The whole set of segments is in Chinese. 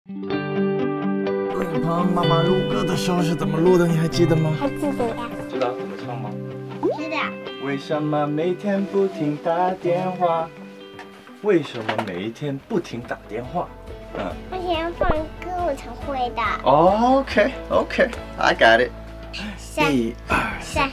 录影棚妈妈录歌的时候是怎么录的？你还记得吗？ 还记得呀？ 知道怎么唱吗？ 知道。 为什么每天不停打电话？为什么每一天不停打电话？ 我想要放歌，我才会的。 OK，I got it。1、2、3。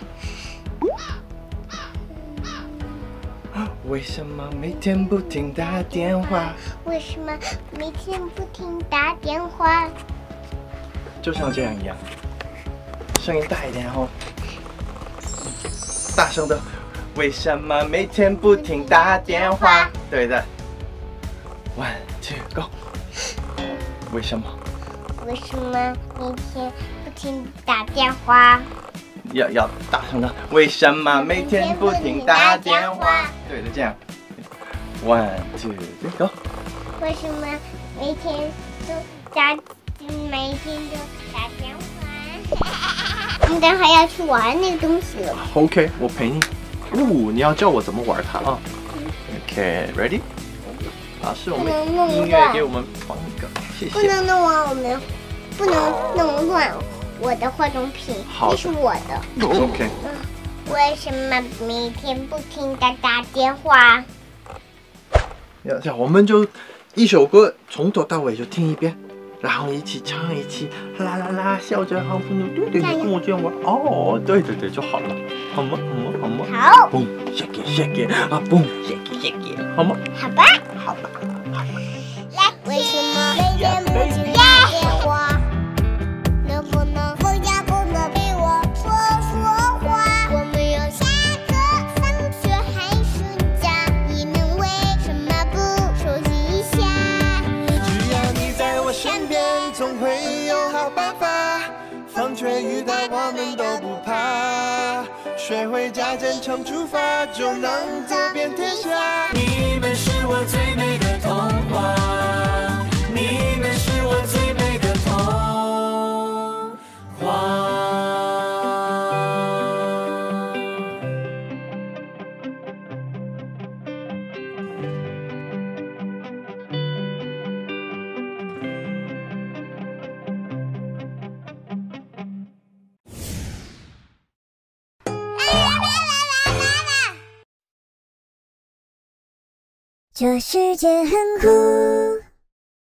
为什么每天不停打电话？ 为什么每天不停打电话？ 就像这样一样，声音大一点哦，大声的。为什么每天不停打电话？对的。1、2、Go。为什么？ 为什么每天不停打电话？ 要大声的。为什么每天不停打电话？对的，这样。1、2、3 Go。 为什么每天都打电话？我们等会要去玩那个东西了。 OK， 我陪你。你要教我怎么玩它啊 ？OK，ready？ 老师，我们音乐给我们放一个，谢谢。 不能弄完不能弄乱我的化妆品，这是我的。 OK。 为什么每天不停地打电话？ 这样我们就一首歌从头到尾就听一遍，然后一起唱，一起啦啦啦笑着好朋友，对，跟我这样玩哦，对就好了，好吗？ 好。 Boom shake it shake it 啊 ，Boom shake it shake it 好吗？ 好吧。来，为什么每天不停打电话？能不能放假不能陪我说话？我们要下课、放学还暑假，你们为什么不收拾一下？ 只要你在我身边，总会有好办法。放学遇到我们都不怕，学会加减乘除法，就能走遍天下。你们是我最美的童话，你们是我最美的童话。 这世界很酷。